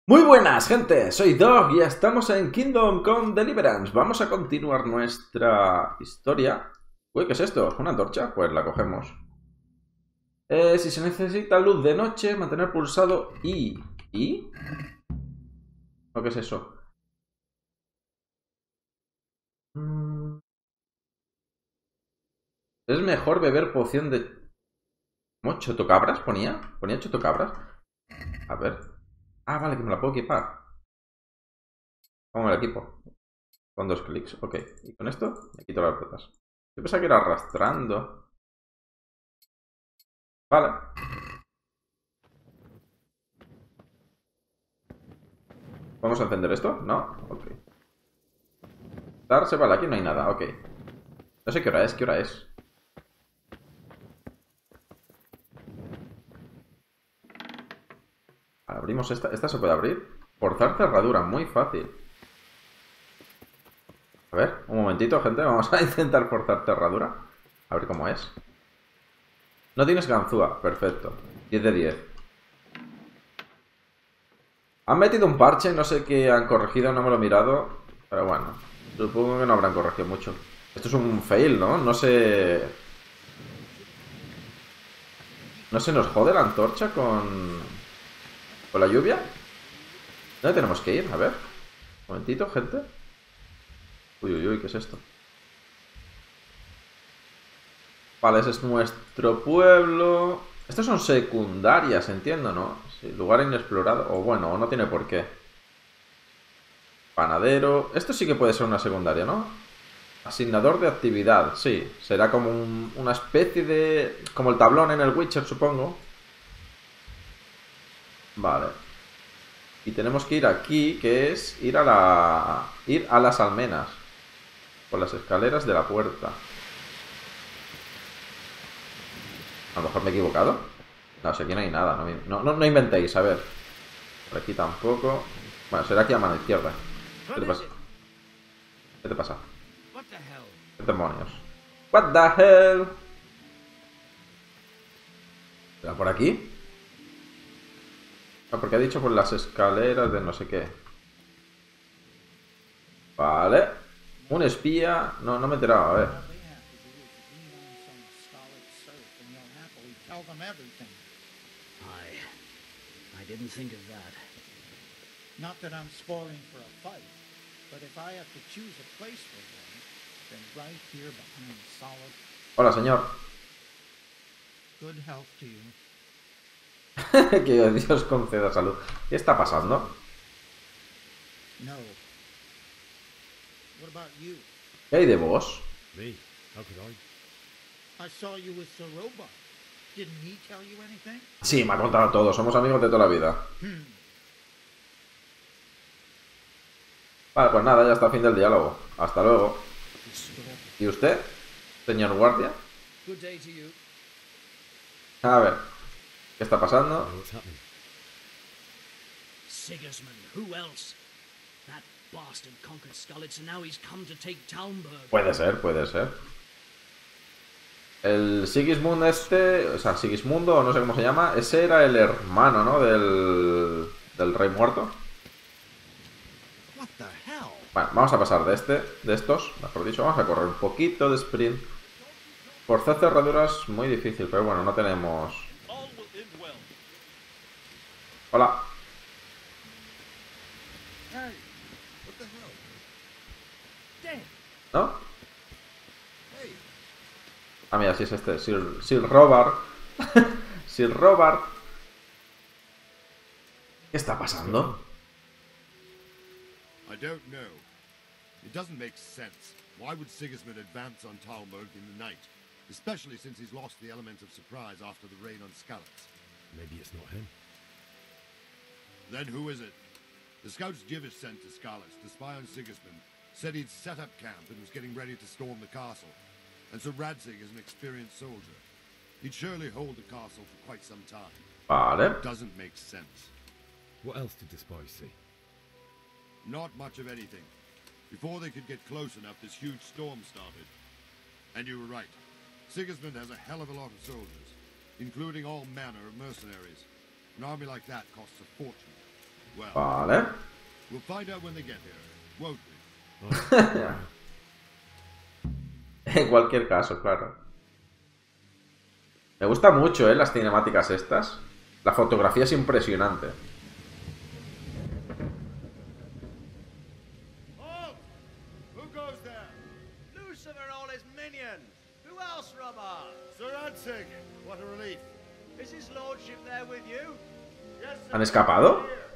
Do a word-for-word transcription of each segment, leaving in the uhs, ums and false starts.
Muy buenas, gente, soy Dog y estamos en Kingdom Come Deliverance. Vamos a continuar nuestra historia. Uy, ¿qué es esto? ¿Una antorcha? Pues la cogemos. Eh, si se necesita luz de noche, mantener pulsado I. ¿I? ¿O qué es eso? Mm, Es mejor beber poción de... ¿Cómo? ¿Chotocabras ponía? ¿Ponía chotocabras? A ver. Ah, vale, que me la puedo equipar. ¿Cómo me la equipo? Con dos clics, ok. Y con esto me quito las botas. Yo pensaba que era arrastrando. Vale. ¿Vamos a encender esto? No, ok. Darse, vale, aquí no hay nada, ok. No sé qué hora es, qué hora es. Abrimos esta, esta se puede abrir. Forzar cerradura, muy fácil. A ver, un momentito, gente, vamos a intentar forzar cerradura. A ver cómo es. No tienes ganzúa, perfecto. diez de diez. Han metido un parche, no sé qué han corregido, no me lo he mirado. Pero bueno, supongo que no habrán corregido mucho. Esto es un fail, ¿no? No se... ¿No se nos jode la antorcha con... con la lluvia? ¿Dónde tenemos que ir? A ver. Un momentito, gente. Uy, uy, uy, ¿qué es esto? Vale, ese es nuestro pueblo. Estos son secundarias, entiendo, ¿no? Sí, lugar inexplorado. O bueno, o no tiene por qué. Panadero. Esto sí que puede ser una secundaria, ¿no? Asignador de actividad, sí. Será como un- una especie de... como el tablón en el Witcher, supongo. Vale. Y tenemos que ir aquí, que es ir a la... ir a las almenas. Por las escaleras de la puerta. A lo mejor me he equivocado. No, si aquí no hay nada. No, no, no, no inventéis, a ver. Por aquí tampoco. Bueno, será aquí a mano izquierda. ¿Qué te pasa? ¿Qué te pasa? ¿Qué demonios? What the hell? ¿Será por aquí? No, porque ha dicho por las escaleras de no sé qué. Vale. Un espía. No, no me he enterado, a ver. I didn't think of that. Not that I'm spoiling for a fight, but if I have to choose a place for one, then right here behind solid. Hola, señor. Good health to you. Que Dios conceda salud. ¿Qué está pasando? No. What about you? ¿Qué hay de vos? Me? How could I? I saw you with the robot. Didn't he tell you anything? Sí, me ha contado todo. Somos amigos de toda la vida. Hmm. Vale, pues nada, ya está, fin del diálogo. Hasta luego. ¿Y usted, señor guardia? Good day to you. A ver. ¿Qué está pasando? Oh, what's happening? Sigismund, who else? That bastard conquered Skalitz and now he's come to take Talmberg. Puede ser, puede ser. El Sigismund este, o sea, Sigismundo, o no sé cómo se llama, ese era el hermano, ¿no? Del, del rey muerto. What the hell? Bueno, vamos a pasar de este, de estos, mejor dicho, vamos a correr un poquito de sprint. Forzar cerraduras, muy difícil, pero bueno, no tenemos... Hola. Hey, what the hell? Dead. ¿No? Hey, Ah, mira, sí es este, Sir, Sir Robert. Sir Robert. ¿Qué está pasando? I don't know. It doesn't make sense. Why would Sigismund advance on Talmberg in the night? Especially since he's lost the element of surprise after the rain on Skalitz. Maybe it's not him. Then who is it? The scouts Jivish sent to Skalitz to spy on Sigismund said he'd set up camp and was getting ready to storm the castle. And so Radzig is an experienced soldier. He'd surely hold the castle for quite some time. Vale. Doesn't make sense. What else did the spies see? Not much of anything. Before they could get close enough, this huge storm started. And you were right. Sigismund has a hell of a lot of soldiers, including all manner of mercenaries. An army like that costs a fortune. Well, Vale. we'll find out when they get here, won't we? En cualquier caso, claro. Me gusta mucho, ¿eh? Las cinemáticas estas. La fotografía es impresionante. Halt! Who goes there? Lucifer and all his minions. Who else, Robert? Sir Ansig! What a relief. Is his lordship there with you? Yes, sir. ¿Han escapado? Here.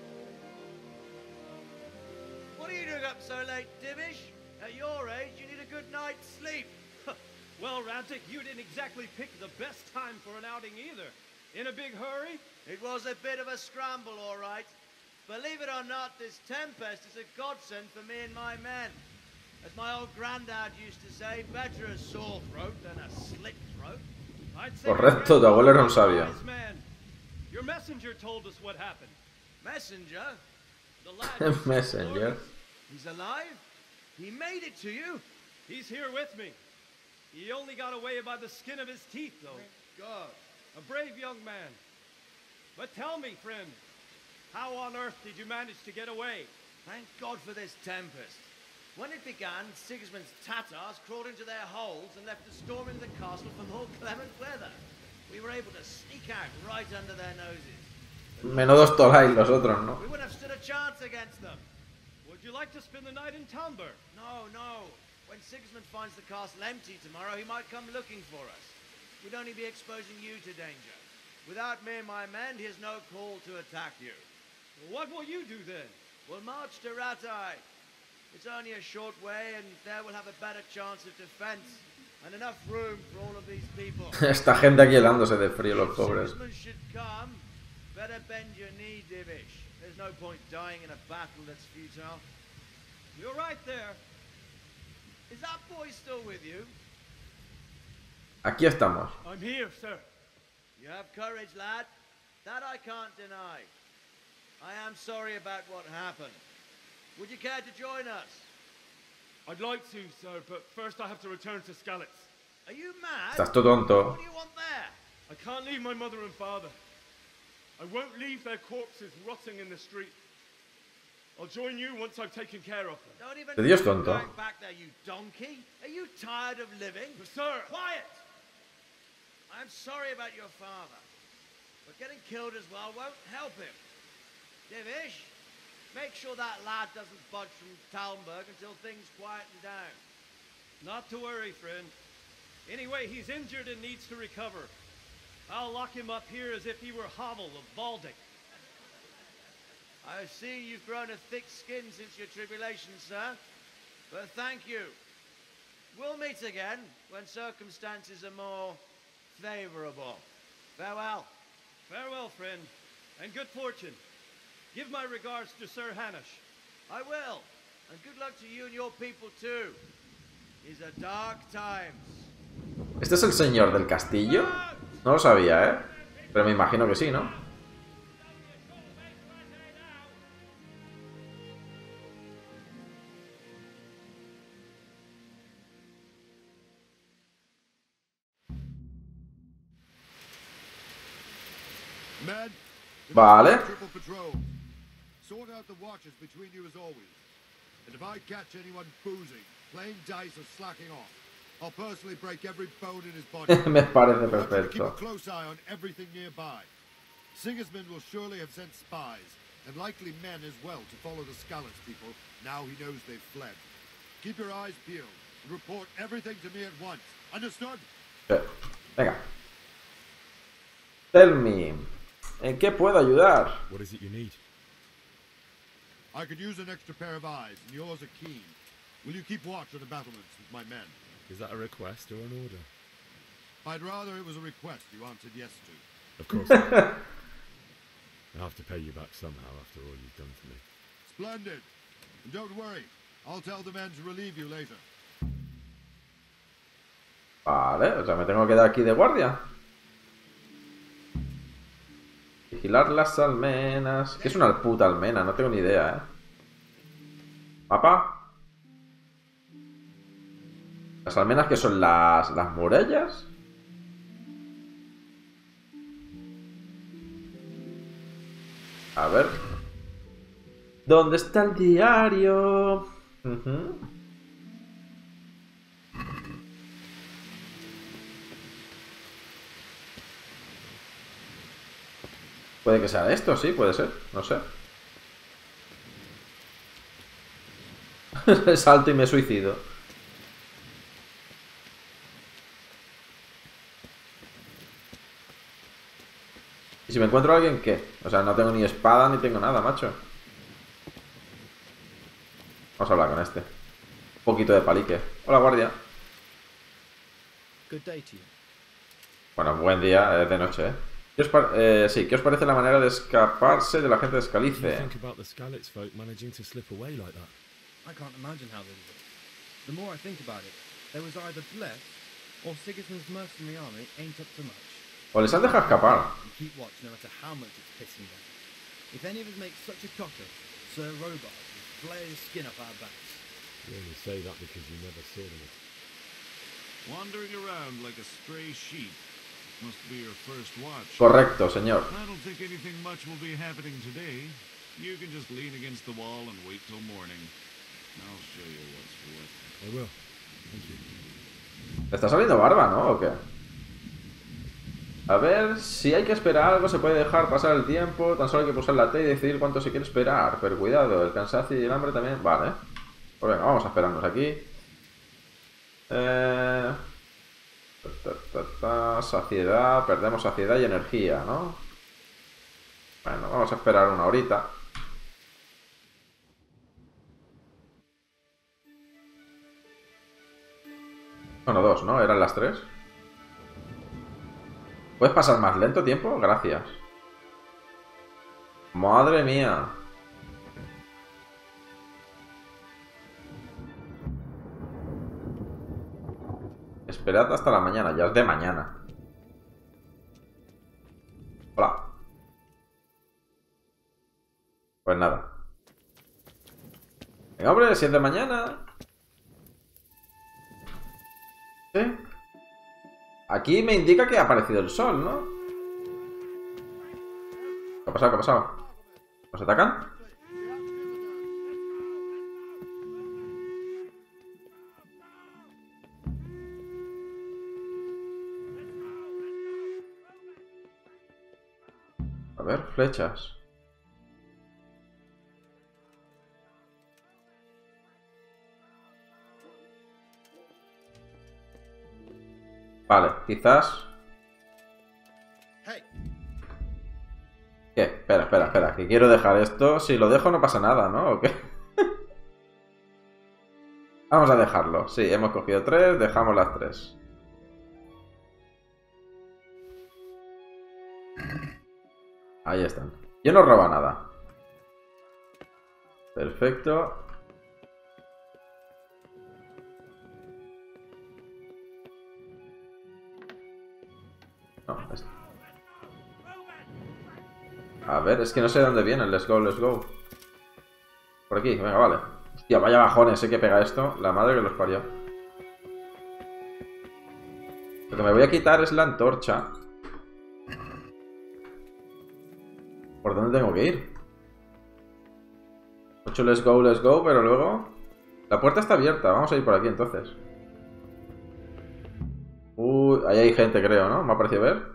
What are you doing up so late, Divish? At your age, you need a good night's sleep. Well, Rantic, you didn't exactly pick the best time for an outing either. In a big hurry? It was a bit of a scramble, all right. Believe it or not, this tempest is a godsend for me and my men. As my old granddad used to say, better a sore throat than a slit throat. I'd say Correcto, tu abuelo era un sabio. Wise man. Your messenger told us what happened. Messenger? The lad Messenger. He's alive? He made it to you? He's here with me. He only got away by the skin of his teeth, though. God. A brave young man. But tell me, friend, how on earth did you manage to get away? Thank God for this tempest. When it began, Sigismund's Tatars crawled into their holes and left us storming the castle for more clement weather. We were able to sneak out right under their noses. Menudos tolais los otros, ¿no? We wouldn't have stood a chance against them. Would you like to spend the night in Talmberg? No, no. When Sigismund finds the castle empty tomorrow, he might come looking for us. We'd only be exposing you to danger. Without me and my men, he has no call to attack you. What will you do then? We'll march to Ratai. It's only a short way, and there we'll have a better chance of defense and enough room for all of these people. Esta gente aquí helándose de frío, los pobres. Sigismund should come. Better bend your knee, Divish. There's no point dying in a battle that's futile. You're right there. Is that boy still with you? Aquí estamos. I'm here, sir. You have courage, lad. That I can't deny. I am sorry about what happened. Would you care to join us? I'd like to, sir, but first I have to return to Skalitz. Are you mad? Estás todo tonto. What do you want there? I can't leave my mother and father. I won't leave their corpses rotting in the street. I'll join you once I've taken care of them. Don't even De Dios think tonto. going back there, you donkey. Are you tired of living? But sir, Quiet! I'm sorry about your father, but getting killed as well won't help him. Divish, make sure that lad doesn't budge from Talmberg until things quieten down. not to worry, friend. Anyway, he's injured and needs to recover. I'll lock him up here as if he were Havel of Baldic. I see you've grown a thick skin since your tribulation, sir. But thank you. We'll meet again when circumstances are more favorable. Farewell. Farewell, friend, and good fortune. Give my regards to Sir Hanush. I will. And good luck to you and your people too. These are dark times. ¿Este es el señor del castillo? No lo sabía, ¿eh? Pero me imagino que sí, ¿no? Men, Vale. triple patrol. Sort out the watches between you as always. And if I catch anyone boozing, playing dice or slacking off, I'll personally break every bone in his body. Me parece I want you to keep a perfecto. close eye on everything nearby. Sigismund will surely have sent spies, and likely men as well, to follow the Skalitz people, now he knows they've fled. Keep your eyes peeled, and report everything to me at once. Understood? Eh, Venga. Tell me. ¿En qué puedo ayudar? What is it you need? I could use an extra pair of eyes, and yours are keen. Will you keep watch on the battlements with my men? Is that a request or an order? I'd rather it was a request you answered yes to. Of course. I'll have to pay you back somehow after all you've done for me. Splendid. And don't worry, I'll tell the men to relieve you later. Vale, o sea, me tengo que quedar aquí de guardia. Vigilar las almenas. ¿Qué es una puta almena? No tengo ni idea, ¿eh? ¿Mapa? ¿Las almenas que son las, las murallas? A ver. ¿Dónde está el diario? Uh-huh. Puede que sea esto, sí, puede ser, no sé. Salto y me suicido. ¿Y si me encuentro a alguien, qué? O sea, no tengo ni espada ni tengo nada, macho. Vamos a hablar con este. Un poquito de palique. Hola, guardia. Good day to you. Bueno, buen día, es de noche, ¿eh? ¿Qué os, par eh, sí, ¿qué os parece la manera de escaparse de la gente de Scalice? Think about the Skalitz folk managing to slip away like that. I can't imagine how they did it. The more I think about it, there was either Bless or Sigismund's mercenary army ain't up to much. O les han dejado escapar. And keep watch no matter how much it's pissing them. If any of us make such a cocker, Sir Robart will flare his skin up our backs. You only say that because you never saw them. Wandering around like a stray sheep. Must be your first watch. Correcto, señor. I don't think anything much will be happening today. You can just lean against the wall and wait till morning. I'll show you what's what. I will. Thank you. ¿Te está saliendo barba, no? ¿O qué? A ver, si hay que esperar algo, se puede dejar pasar el tiempo. Tan solo hay que pulsar la T y decidir cuánto se quiere esperar. Pero cuidado, el cansancio y el hambre también. Vale. Pues venga, vamos a esperarnos aquí. Eh... Ta, ta, ta, saciedad, perdemos saciedad y energía, ¿no? Bueno, vamos a esperar una horita. Bueno, dos, ¿no? Eran las tres. ¿Puedes pasar más lento tiempo? Gracias. Madre mía. Esperad hasta la mañana, ya es de mañana. Hola. Pues nada. Venga, hombre, si es de mañana. ¿Sí? Aquí me indica que ha aparecido el sol, ¿no? ¿Qué ha pasado? ¿Qué ha pasado? ¿Nos atacan? A ver, flechas. Vale, quizás... ¿Qué? Espera, espera, espera, que quiero dejar esto. Si lo dejo no pasa nada, ¿no? ¿O qué? Vamos a dejarlo. Sí, hemos cogido tres, dejamos las tres. Ahí están. Yo no roba nada. Perfecto. No, es... A ver, es que no sé de dónde vienen. Let's go, let's go. Por aquí, venga, vale. Hostia, vaya bajones, sé que pega esto. La madre que los parió. Lo que me voy a quitar es la antorcha. ¿Por dónde tengo que ir? ocho, let's go, let's go, pero luego... La puerta está abierta, vamos a ir por aquí entonces. Uy, ahí hay gente creo, ¿no? Me ha parecido ver.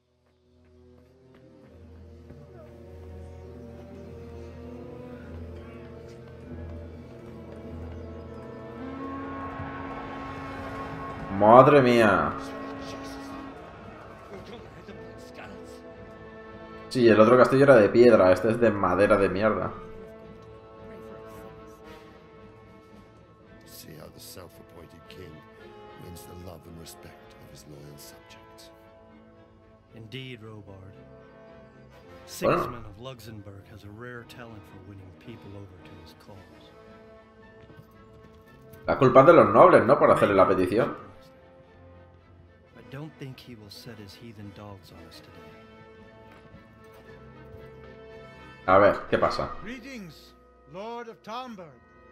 Madre mía. Sí, el otro castillo era de piedra, este es de madera de mierda. See how the self-appointed king wins the love and respect of his loyal subjects. Indeed, Robard. Sigismund of Luxembourg has a rare talent for winning people over to his cause. La culpa es de los nobles, ¿no? Por hacerle la petición. I don't think he will set his heathen dogs on us today. A ver, ¿qué pasa? Greetings, Lord of Talmberg.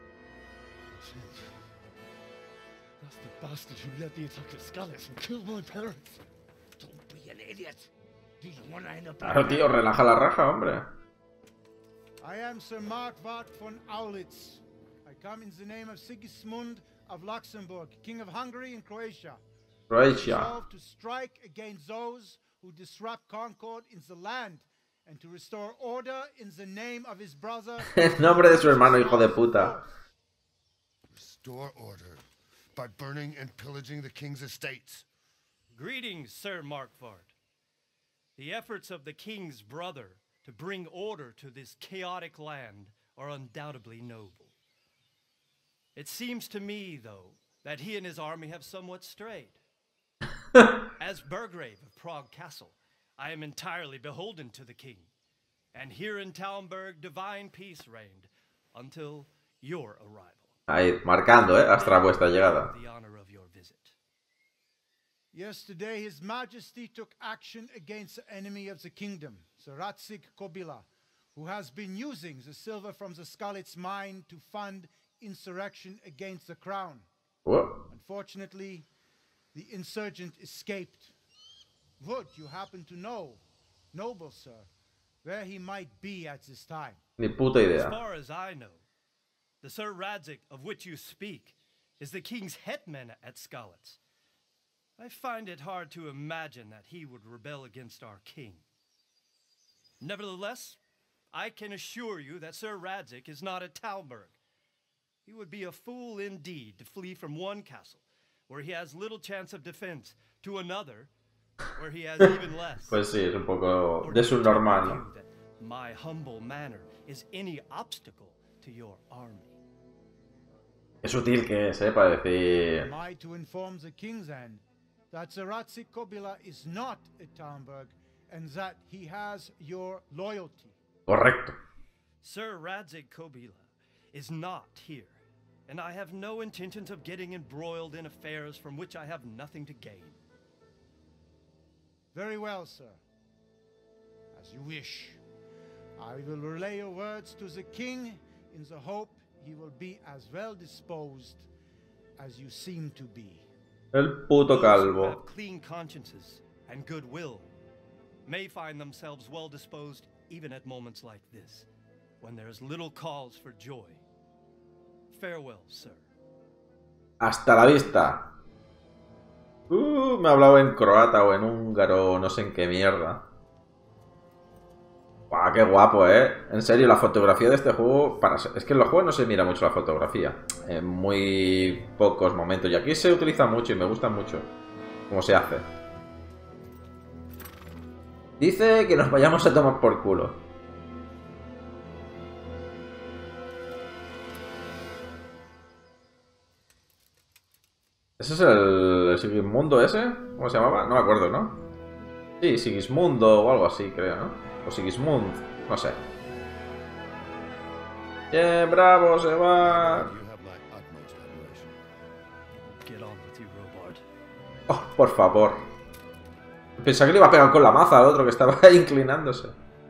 That's the bastard who led the attack at Skalitz and killed my parents. Don't be an idiot. Do you want to end up Claro, tío, relaja la raja, hombre. I am Sir Markvart von Aulitz. I come in the name of Sigismund of Luxembourg, King of Hungary and Croatia. Croatia. Resolved to strike against those who disrupt concord in the land and to restore order in the name of his brother. En nombre de su hermano, hijo de puta. Restore order by burning and pillaging the king's estates. Greetings, Sir Markvart. The efforts of the king's brother to bring order to this chaotic land are undoubtedly noble. It seems to me, though, that he and his army have somewhat strayed. As Burgrave of Prague Castle, I am entirely beholden to the king. And here in Talmberg, divine peace reigned until your arrival. Ahí, marcando, eh, hasta vuestra llegada. The honor of your visit. Yesterday, His Majesty took action against the enemy of the kingdom, Sir Ratzik Kobila, who has been using the silver from the Skalitz mine to fund insurrection against the crown. Oh. Unfortunately, the insurgent escaped. Would you happen to know, noble sir, where he might be at this time? Ni puta idea. As far as I know, the Sir Radzik of which you speak is the king's hetman at Skalitz. I find it hard to imagine that he would rebel against our king. Nevertheless, I can assure you that Sir Radzik is not at Talmberg. He would be a fool indeed to flee from one castle, where he has little chance of defense, to another, where he has even less. Pues sí, es un poco de su normal, ¿no? My humble manner is any obstacle to your army. Qué sutil que es, eh, para decir... Am I to inform the king's end that Sir Ratzik Kobila is not at Talmberg and that he has your loyalty? Correcto. Sir Radzik Kobila is not here, and I have no intentions of getting embroiled in affairs from which I have nothing to gain. Very well, sir. As you wish. I will relay your words to the king in the hope he will be as well disposed as you seem to be. El puto Those who calvo. have clean consciences and goodwill may find themselves well disposed even at moments like this, when there is little cause for joy. Farewell, sir. Hasta la vista. Uh, me ha hablado en croata o en húngaro, no sé en qué mierda. Guau, qué guapo, eh. En serio, la fotografía de este juego, para... es que en los juegos no se mira mucho la fotografía. En muy pocos momentos. Y aquí se utiliza mucho y me gusta mucho cómo se hace. Dice que nos vayamos a tomar por culo. ¿Ese es el, el Sigismundo ese? ¿Cómo se llamaba? No me acuerdo, ¿no? Sí, Sigismundo o algo así, creo, ¿no? O Sigismund, no sé. ¡Bien, bravo, se va! Oh, por favor. Pensaba que le iba a pegar con la maza al otro que estaba ahí inclinándose.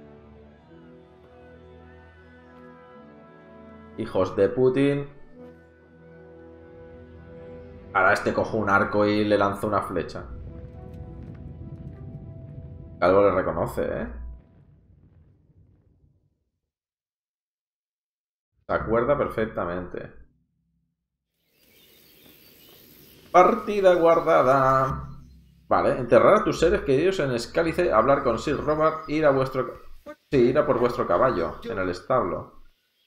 Hijos de Putin. Ahora este cojo un arco y le lanza una flecha. Calvo le reconoce, ¿eh? Se acuerda perfectamente. Partida guardada. Vale, enterrar a tus seres queridos en Escálice, hablar con Sir Robert, ir a vuestro... Sí, ir a por vuestro caballo, en el establo.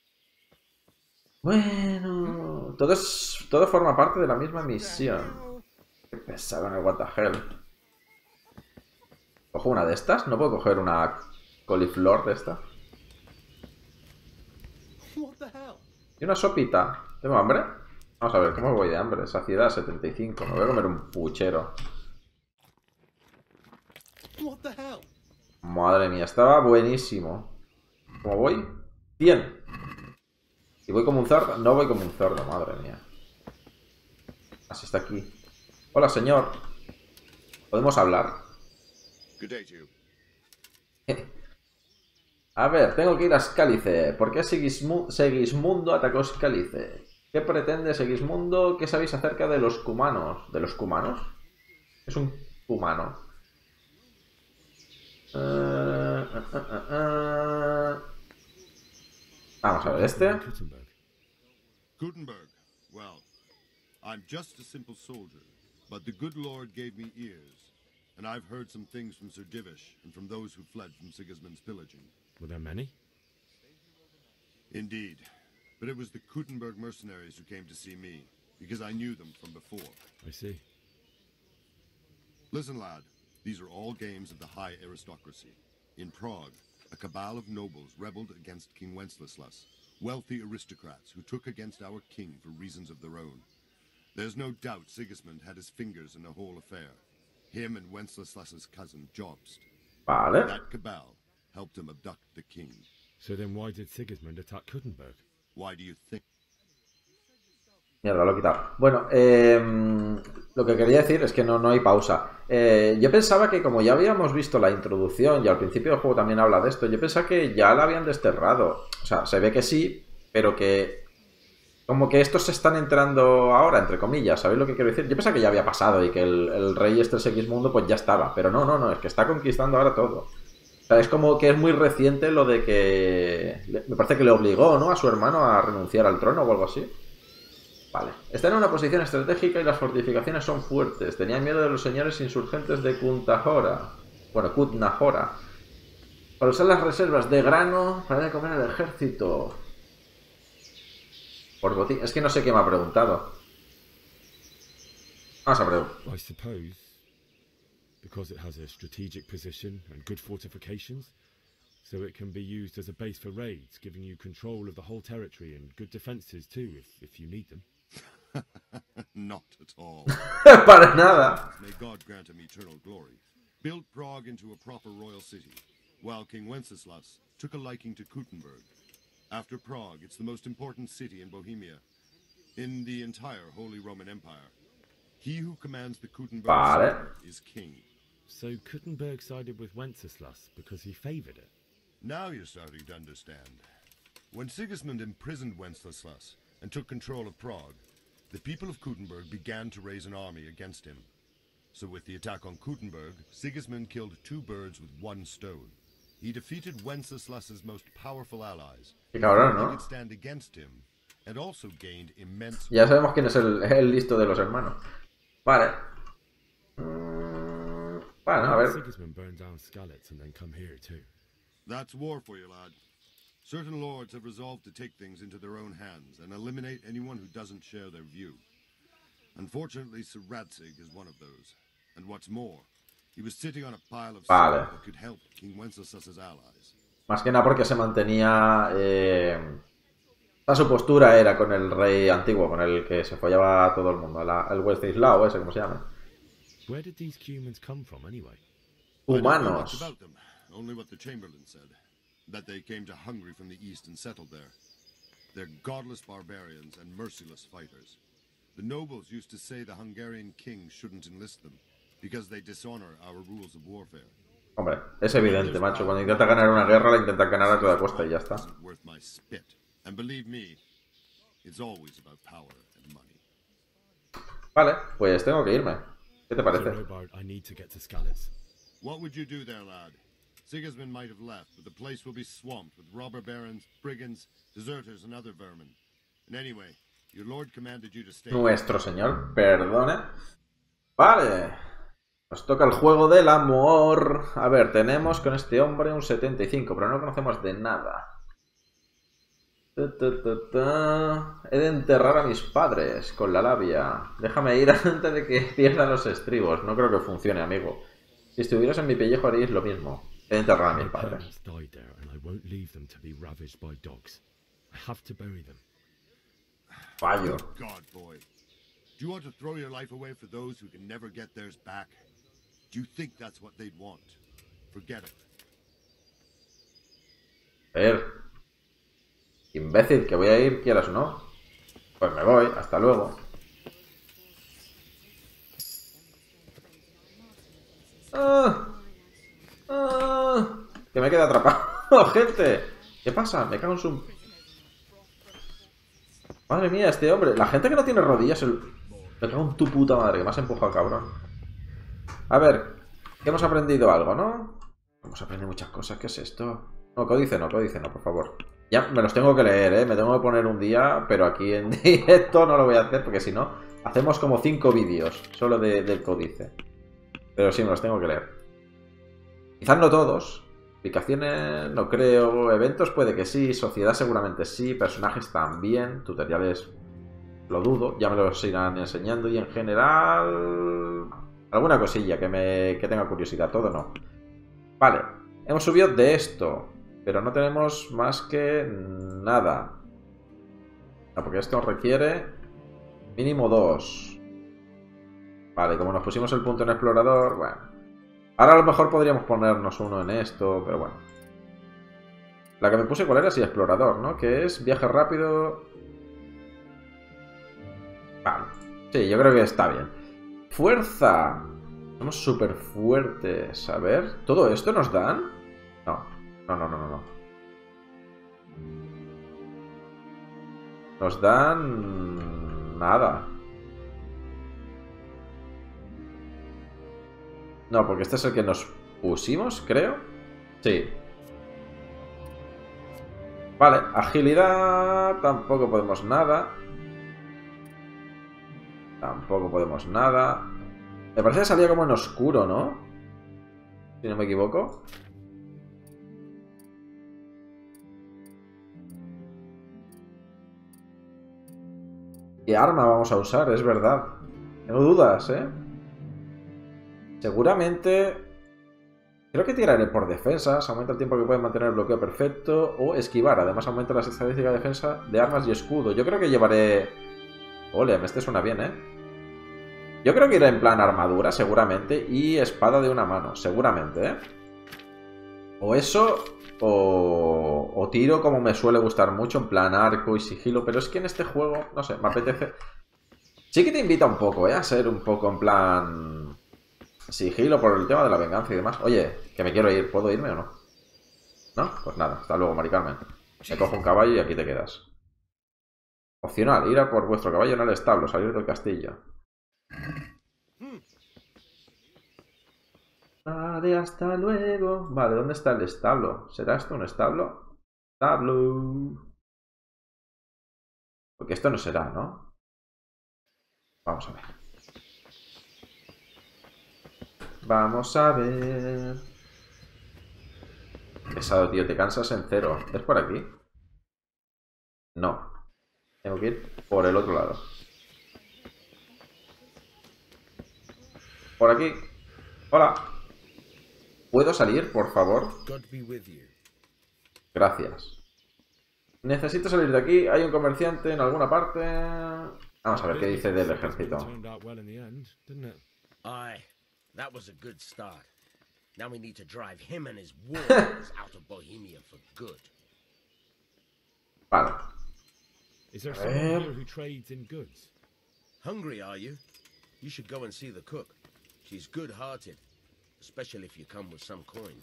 Bueno... Todo, es... Todo forma parte de la misma misión. Qué pesado en el what the hell. ¿Cojo una de estas? ¿No puedo coger una coliflor de esta? ¿Y una sopita? ¿Tengo hambre? Vamos a ver, ¿cómo voy de hambre? Saciedad setenta y cinco. Me voy a comer un puchero. Madre mía, estaba buenísimo. ¿Cómo voy? cien. ¿Y voy como un cerdo? No voy como un cerdo, madre mía. Así está aquí. Hola, señor. ¿Podemos hablar? A ver, tengo que ir a Escálice. ¿Por qué Sigismu Segismundo atacó Escálice? ¿Qué pretende Segismundo? ¿Qué sabéis acerca de los cumanos? ¿De los cumanos? Es un cumano. Uh, uh, uh, uh, uh. Vamos a ver este. Kuttenberg. Gutenberg. Well, I'm just a simple soldier, but the good Lord gave me ears, and I've heard some things from Sir Divish and from those who fled from Sigismund's pillaging. Were there many? Indeed, but it was the Gutenberg mercenaries who came to see me, because I knew them from before. I see. Listen, lad, these are all games of the high aristocracy. In Prague, a cabal of nobles rebelled against King Wenceslas, wealthy aristocrats who took against our king for reasons of their own. There's no doubt Sigismund had his fingers in the whole affair. Him and Wenceslas's cousin, Jobst. Vale. That cabal helped him abduct the king. So then why did Sigismund attack Kuttenberg? Why do you think? Mierda, lo he quitado. Bueno, eh, lo que quería decir es que no, no hay pausa. Eh, yo pensaba que como ya habíamos visto la introducción y al principio del juego también habla de esto, yo pensaba que ya la habían desterrado. O sea, se ve que sí, pero que como que estos se están entrando ahora, entre comillas. ¿Sabéis lo que quiero decir? Yo pensaba que ya había pasado y que el, el rey este Segismundo pues ya estaba. Pero no, no, no, es que está conquistando ahora todo. O sea, es como que es muy reciente lo de que... Me parece que le obligó, ¿no?, a su hermano a renunciar al trono o algo así. Vale. Está en una posición estratégica y las fortificaciones son fuertes. Tenían miedo de los señores insurgentes de Kuntahora. Bueno, Kutnahora. Para usar las reservas de grano para comer al ejército. Por botín. Es que no sé qué me ha preguntado. Vamos a preguntar. I suppose because it has a strategic position and good fortifications, so it can be used as a base for raids, giving you control of the whole territory and good defenses too, if, if you need them. Not at all. Para nada. May God grant him eternal glory. Built Prague into a proper royal city, while King Wenceslas took a liking to Kuttenberg. After Prague, it's the most important city in Bohemia, in the entire Holy Roman Empire. He who commands the Kuttenberg Vale. is king. So Kuttenberg sided with Wenceslas because he favoured it. Now you're starting to understand. When Sigismund imprisoned Wenceslas and took control of Prague, the people of Kuttenberg began to raise an army against him. So with the attack on Kuttenberg, Sigismund killed two birds with one stone. He defeated Wenceslas's most powerful allies. Qué cabrón, He ¿no? could stand against him, and also gained immense. Ya sabemos quién es el, el listo de los hermanos. Vale. Mm, bueno, a ver. Sigismund burned down Skalitz and then come here too. That's war for you, lad. Certain lords have resolved to take things into their own hands and eliminate anyone who doesn't share their view. Unfortunately, Sir Radzig is one of those. And what's more, he was sitting on a pile of Vale. silver that could help King Wenceslas's allies. Más que nada porque se mantenía... Eh, su postura era con el rey antiguo, con el que se follaba a todo el mundo. La, el Wenceslao ese, ¿cómo se llama? Where did these humans come from anyway? I don't know much Humanos. about them, only what the Chamberlain said. That they came to Hungary from the east and settled there. They're godless barbarians and merciless fighters. The nobles used to say the Hungarian king shouldn't enlist them, because they dishonor our rules of warfare. Hombre, es evidente, macho. Cuando intenta ganar una guerra, la intenta ganar a toda costa y ya está. Isn't worth my spit. And believe me, it's always about power and money. Vale, pues tengo que irme. ¿Qué te So parece? Robard, I need to get to Skalitz. What would you do there, lad? Sigismund might have left, but the place will be swamped with robber barons, brigands, deserters, and other vermin. And anyway, your lord commanded you to stay. Nuestro señor, perdone. Vale. Nos toca el juego del amor. A ver, tenemos con este hombre un setenta y cinco, pero no conocemos de nada. Ta, ta, ta, ta. He de enterrar a mis padres con la labia. Déjame ir antes de que pierdan los estribos. No creo que funcione, amigo. Si estuvieras en mi pellejo haríais lo mismo. He de enterrar a mis My padres. parents died there, and I won't leave them to be ravaged by dogs. I have to bury them. Fallo. God, boy. Do you want to throw your life away for those who can never get theirs back? Do you think that's what they'd want? Forget it. A ver. Imbécil, que voy a ir, quieras o no. Pues me voy, hasta luego. ¡Ah! ¡Ah! Que me queda atrapado, gente. ¿Qué pasa? Me cago en su... Madre mía, este hombre. La gente que no tiene rodillas... El... Me cago en tu puta madre, que me has empujado, cabrón. A ver, que hemos aprendido algo, ¿no? Hemos aprendido muchas cosas. ¿Qué es esto? No, códice no, códice no, por favor. Ya me los tengo que leer, ¿eh? Me tengo que poner un día, pero aquí en directo no lo voy a hacer porque si no, hacemos como cinco vídeos solo de, del códice. Pero sí, me los tengo que leer. Quizás no todos. Aplicaciones no creo. Eventos puede que sí. Sociedad seguramente sí. Personajes también. Tutoriales lo dudo. Ya me los irán enseñando. Y en general... alguna cosilla que, me, que tenga curiosidad. Todo no. Vale. Hemos subido de esto. Pero no tenemos más que nada. No, porque esto requiere mínimo dos. Vale, como nos pusimos el punto en explorador, bueno. Ahora a lo mejor podríamos ponernos uno en esto, pero bueno. La que me puse, ¿cuál era? Sí, explorador, ¿no? Que es viaje rápido. Vale. Sí, yo creo que está bien. Fuerza. Somos súper fuertes. A ver, ¿todo esto nos dan? No, no, no, no, no. Nos dan... nada. No, porque este es el que nos pusimos, creo. Sí. Vale, agilidad... tampoco podemos nada. Tampoco podemos nada. Me parece que salía como en oscuro, ¿no? Si no me equivoco. ¿Qué arma vamos a usar? Es verdad. Tengo dudas, ¿eh? Seguramente... creo que tiraré por defensas. Aumenta el tiempo que puede mantener el bloqueo perfecto. O esquivar. Además aumenta las estadísticas de defensa de armas y escudo. Yo creo que llevaré... ole, este suena bien, ¿eh? Yo creo que iré en plan armadura, seguramente. Y espada de una mano, seguramente, ¿eh? O eso... O, o tiro como me suele gustar mucho, en plan arco y sigilo. Pero es que en este juego, no sé, me apetece... sí que te invita un poco, ¿eh? A ser un poco en plan... sigilo por el tema de la venganza y demás. Oye, que me quiero ir. ¿Puedo irme o no? ¿No? Pues nada, hasta luego, Mari Carmen. Me cojo un caballo y aquí te quedas. Opcional, ir a por vuestro caballo en el establo, salir del castillo. Vale, hasta luego. Vale, ¿dónde está el establo? ¿Será esto un establo? Establo. Porque esto no será, ¿no? Vamos a ver. Vamos a ver. Pesado, tío. Te cansas en cero. ¿Es por aquí? No. Tengo que ir por el otro lado. Por aquí. Hola. ¿Puedo salir, por favor? Gracias. Necesito salir de aquí. Hay un comerciante en alguna parte. Vamos a ver qué dice del ejército. Aye, that was a good start. Now we need to drive him and his warriors out of Bohemia for good. Vale. Is there someone here who trades in goods? Hungry, are you? You should go and see the cook. She's good-hearted, especially if you come with some coin.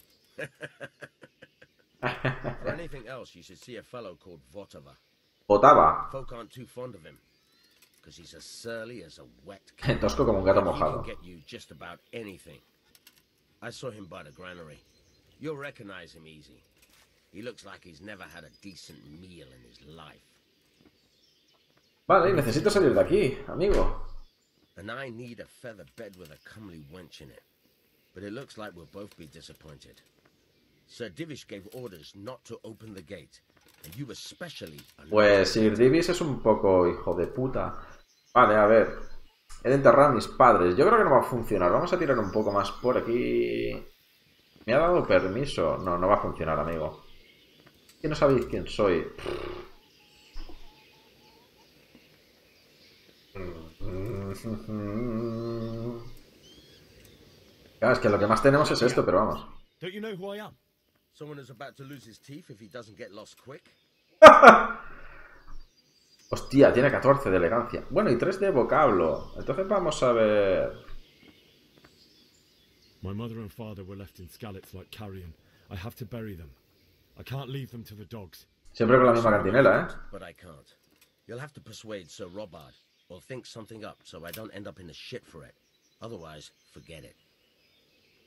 For anything else, you should see a fellow called Votava. Votava. Folk aren't too fond of him, because he's as surly as a wet cat. Tosco como un gato He mojado. can get you just about anything. I saw him by the granary. You'll recognize him easy. He looks like he's never had a decent meal in his life. Vale, necesito salir de aquí, amigo. And I need a feather bed with a comely wench in it. But it looks like we'll both be disappointed. Sir Divish gave orders not to open the gate, and you especially... Pues Sir Divish es un poco hijo de puta. Vale, a ver. He de enterrar a mis padres. Yo creo que no va a funcionar. Vamos a tirar un poco más por aquí. ¿Me ha dado permiso? No, no va a funcionar, amigo. ¿Que no sabéis quién soy? Claro, es que lo que más tenemos es esto, pero vamos. Don't you know who I am? Someone who's about to lose his teeth if he doesn't get lost quick. Hostia, tiene catorce de elegancia. Bueno, y tres de vocablo. Entonces vamos a ver... My mother and father were left in Skalitz like carrion. I have to bury them. I can't leave them to the dogs. Siempre con la misma cantinela, ¿eh? But I can't. You'll have to persuade Sir Robard, or think something up so I don't end up in the shit for it. Otherwise, forget it.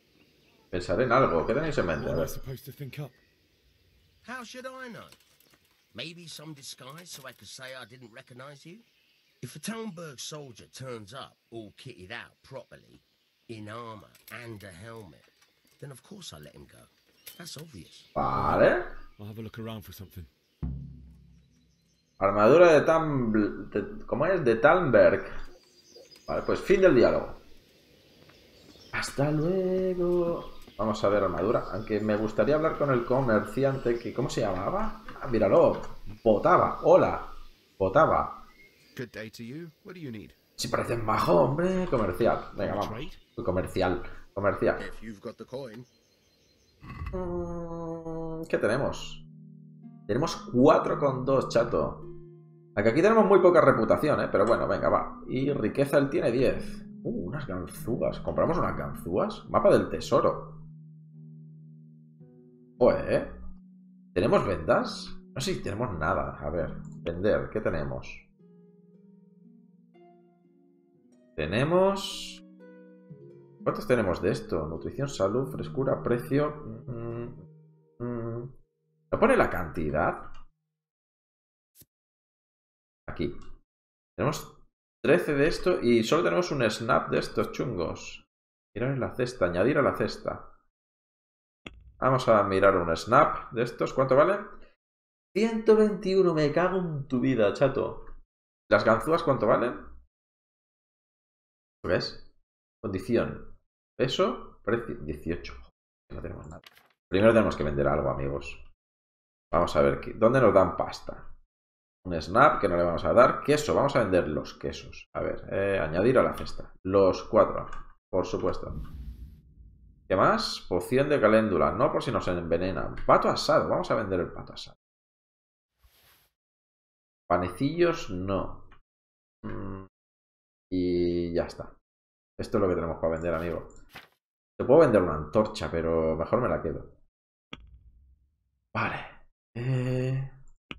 Pensaré en algo. ¿Qué tenéis en mente? A What am I ver. supposed to think up? How should I know? Maybe some disguise so I could say I didn't recognize you? If a Talmberg soldier turns up all kitted out properly, in armor and a helmet, then of course I let him go. That's obvious. Vale. I'll have a look around for something. Armadura de Tam... de- ¿Cómo es? De Talmberg. Vale, pues fin del diálogo. Hasta luego. Vamos a ver armadura. Aunque me gustaría hablar con el comerciante que... ¿Cómo se llamaba? Ah, míralo. Botaba. Hola. Botaba. Good day to you. What do you need? Si pareces majo, hombre. Comercial. Venga, vamos. Comercial. Comercial. If you've got the coin. Mm, ¿Qué tenemos? Tenemos cuatro coma dos, chato. Aunque aquí tenemos muy poca reputación, ¿eh? Pero bueno, venga, va. Y riqueza él tiene diez. Uh, unas ganzúas. ¿Compramos unas ganzúas? Mapa del tesoro. Joder, ¿eh? ¿Tenemos vendas? No sé si tenemos nada. A ver, vender. ¿Qué tenemos? Tenemos... ¿Cuántos tenemos de esto? Nutrición, salud, frescura, precio... Mm, mm. ¿No pone la cantidad? Aquí. Tenemos trece de esto y solo tenemos un snap de estos chungos. Mirar en la cesta, añadir a la cesta. Vamos a mirar un snap de estos. ¿Cuánto vale? ciento veintiuno, me cago en tu vida, chato. ¿Las ganzúas cuánto valen? ¿Ves? Condición. Peso, precio, dieciocho. No tenemos nada. Primero tenemos que vender algo, amigos. Vamos a ver, ¿dónde nos dan pasta? Un snap que no le vamos a dar. Queso, vamos a vender los quesos. A ver, eh, añadir a la cesta. Los cuatro, por supuesto. ¿Qué más? Poción de caléndula. No por si nos envenenan. Pato asado, vamos a vender el pato asado. Panecillos, no. Mm, y ya está. Esto es lo que tenemos para vender, amigo. Te puedo vender una antorcha, pero mejor me la quedo. Vale. Eh...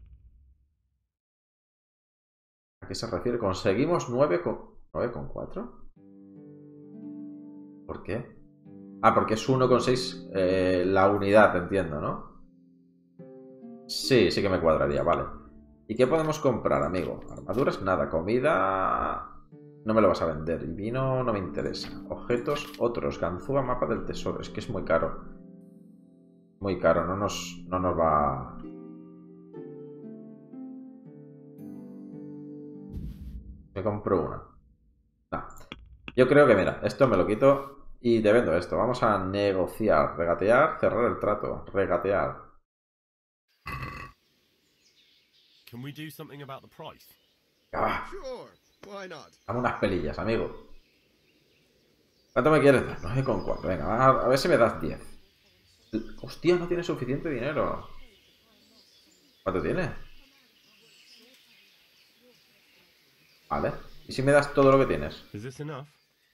¿A qué se refiere? Conseguimos nueve con cuatro. ¿Por qué? Ah, porque es uno coma seis eh, la unidad, entiendo, ¿no? Sí, sí que me cuadraría, vale. ¿Y qué podemos comprar, amigo? Armaduras, nada. Comida... No me lo vas a vender. Y vino no me interesa. Objetos, otros. Ganzúa, mapa del tesoro. Es que es muy caro. Muy caro. No nos, no nos va... Me compro una. No. Yo creo que, mira, esto me lo quito y te vendo esto. Vamos a negociar, regatear, cerrar el trato. Regatear. Can we do something about the price? Ah. Sure. Why not? Dame unas pelillas, amigo. ¿Cuánto me quieres dar? nueve coma cuatro. Venga, a, a ver si me das diez. Hostia, no tiene suficiente dinero. ¿Cuánto tiene? Vale. ¿Y si me das todo lo que tienes? Is this enough?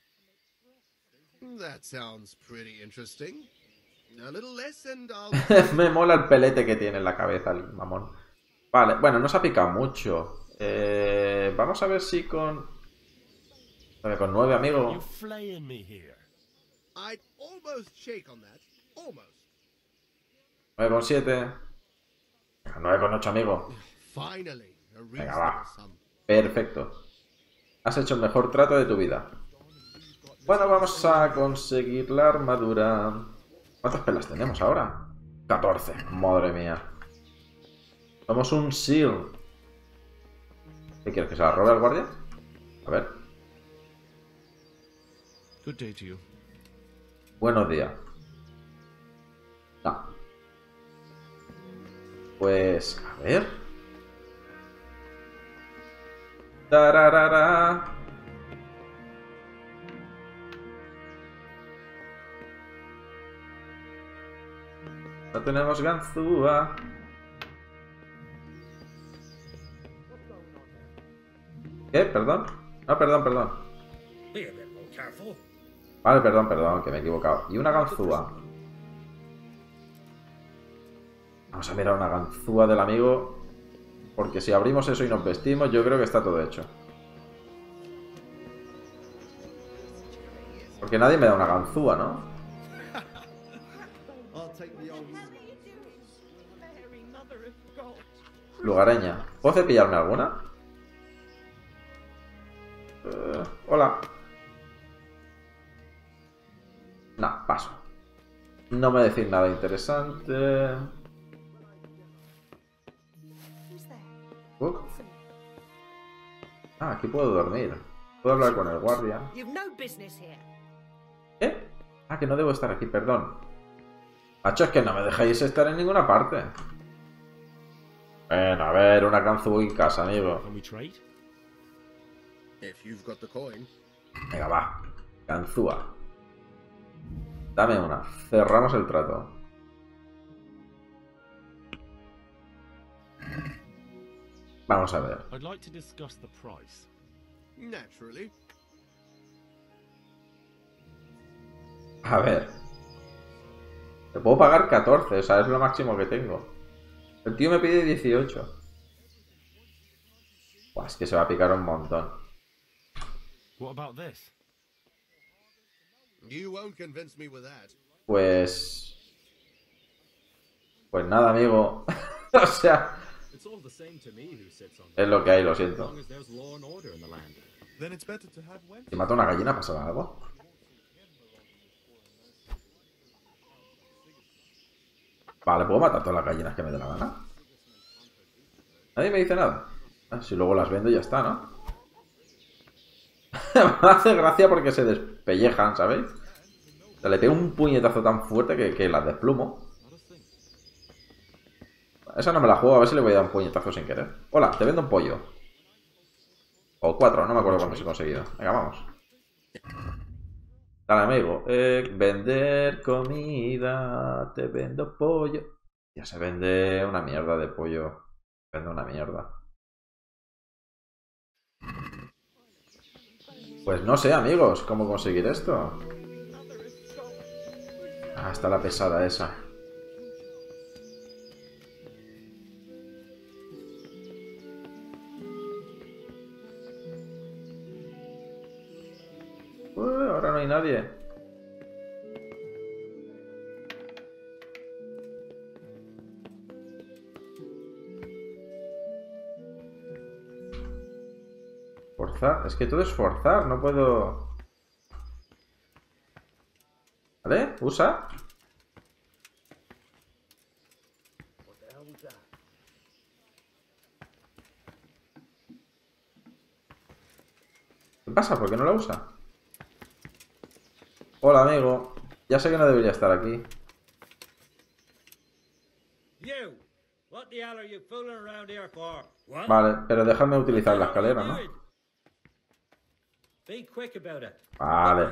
That sounds pretty interesting. A little less and I'll... Me mola el pelete que tiene en la cabeza el mamón. Vale, bueno, no se ha picado mucho. Eh, vamos a ver si con... Con nueve, amigo. I'd almost shake on that. Almost. nueve coma siete. nueve coma ocho, amigo. Finally, a Venga, va. reasonable sum. Perfecto. Has hecho el mejor trato de tu vida. Bueno, vamos a conseguir la armadura. ¿Cuántas pelas tenemos ahora? catorce. Madre mía. Somos un seal. ¿Qué quieres? ¿Que se la robe al guardia? A ver. Good day to you. Buenos días. No. Pues, a ver. Tararara. No tenemos ganzúa. ¿Qué? ¿Perdón? No, perdón, perdón. Vale, perdón, perdón, que me he equivocado. Y una ganzúa. Vamos a mirar una ganzúa del amigo. Porque si abrimos eso y nos vestimos, yo creo que está todo hecho. Porque nadie me da una ganzúa, ¿no? Lugareña. ¿Puedo cepillarme alguna? Uh, hola. No, paso. No me decís nada interesante. Uh. Ah, aquí puedo dormir. Puedo hablar con el guardia. ¿Qué? Ah, que no debo estar aquí, perdón. Macho, es que no me dejáis estar en ninguna parte. Bueno, a ver, una ganzúa en casa, amigo. Venga, va. Ganzúa. Dame una. Cerramos el trato. Vamos a ver. A ver. Te puedo pagar catorce, o sea, es lo máximo que tengo. El tío me pide dieciocho. Buah, es que se va a picar un montón. Pues... Pues nada, amigo. O sea... Es lo que hay, lo siento. Si mato una gallina, ¿pasará algo? Vale, puedo matar todas las gallinas que me dé la gana. Nadie me dice nada. Ah, si luego las vendo y ya está, ¿no? Me hace gracia porque se despellejan, ¿sabéis? O sea, le pego un puñetazo tan fuerte que, que las desplumo. Esa no me la juego, a ver si le voy a dar un puñetazo sin querer. Hola, te vendo un pollo. O cuatro, no me acuerdo cuántos he conseguido. Venga, vamos. Dale, amigo. Eh, vender comida. Te vendo pollo. Ya se vende una mierda de pollo. Vende una mierda. Pues no sé, amigos, cómo conseguir esto. Ah, está la pesada esa. Uy, ahora no hay nadie. Forzar, es que todo es forzar, no puedo... ¿Vale? Usa. ¿Qué pasa? ¿Por qué no la usa? Hola, amigo. Ya sé que no debería estar aquí. Vale, pero déjame utilizar la escalera, ¿no? Vale.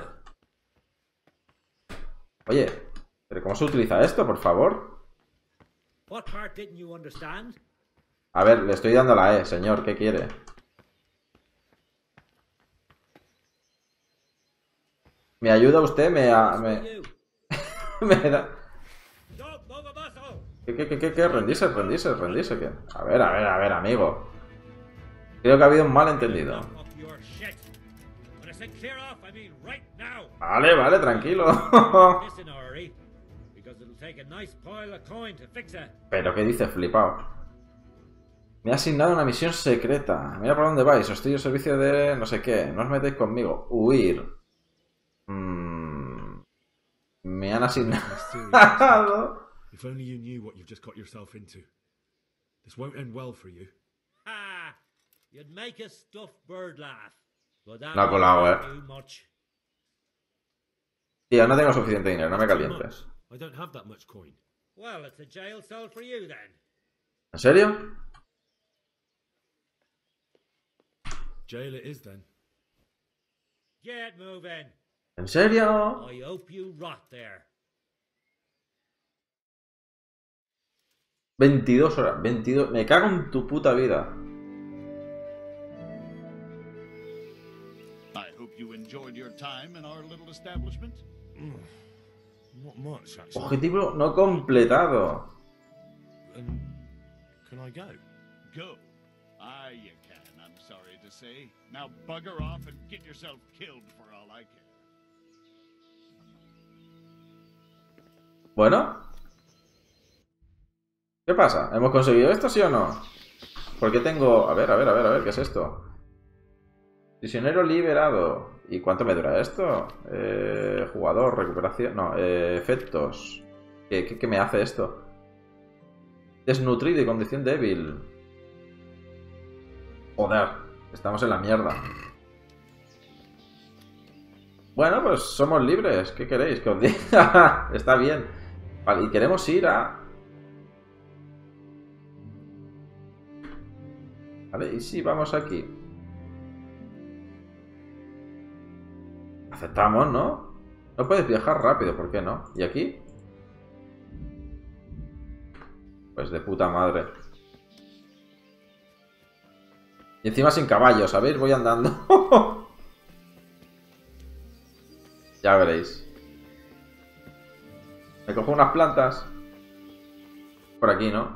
Oye, ¿pero cómo se utiliza esto, por favor? A ver, le estoy dando la E, señor. ¿Qué quiere? ¿Me ayuda usted? Me... A, me... me da... ¿Qué, qué, qué, qué, qué? Rendirse, rendirse, rendirse. ¿Qué? A ver, a ver, a ver, amigo. Creo que ha habido un malentendido. Vale, vale, tranquilo. Pero ¿qué dice, flipado? Me ha asignado una misión secreta. Mira por dónde vais. Os estoy al servicio de... no sé qué. No os metéis conmigo. Huir. Mm. Me han asignado... If only you knew what you've just got yourself into. This won't end well for you. Ah, you'd make a stuffed bird laugh. But that No ha colado, eh. too much. Tío, no tengo suficiente dinero, no me calientes. I don't have that much coin. Well, it's a jail cell for you then. ¿En serio? Jail it is then. Get moving. ¿En serio? I hope you rot there. veintidós horas, veintidós... Me cago en tu puta vida. I hope you enjoyed your time in our little establishment. Not much, actually. Objetivo no completado. And can I go? Go. Ah, you can, I'm sorry to say. Now bugger off and get yourself killed for all I care. Bueno. ¿Qué pasa? ¿Hemos conseguido esto, sí o no? ¿Por qué tengo...? A ver, a ver, a ver, a ver, ¿qué es esto? Prisionero liberado. ¿Y cuánto me dura esto? Eh, jugador, recuperación... No, eh, efectos. ¿Qué, qué, ¿Qué me hace esto? Desnutrido y condición débil. Joder, estamos en la mierda. Bueno, pues somos libres. ¿Qué queréis que os diga? Está bien. Vale, y queremos ir a... Vale, y si vamos aquí. Aceptamos, ¿no? No puedes viajar rápido, ¿por qué no? ¿Y aquí? Pues de puta madre. Y encima sin caballo, ¿sabéis? Voy andando. Ya veréis. Me cojo unas plantas. Por aquí, ¿no?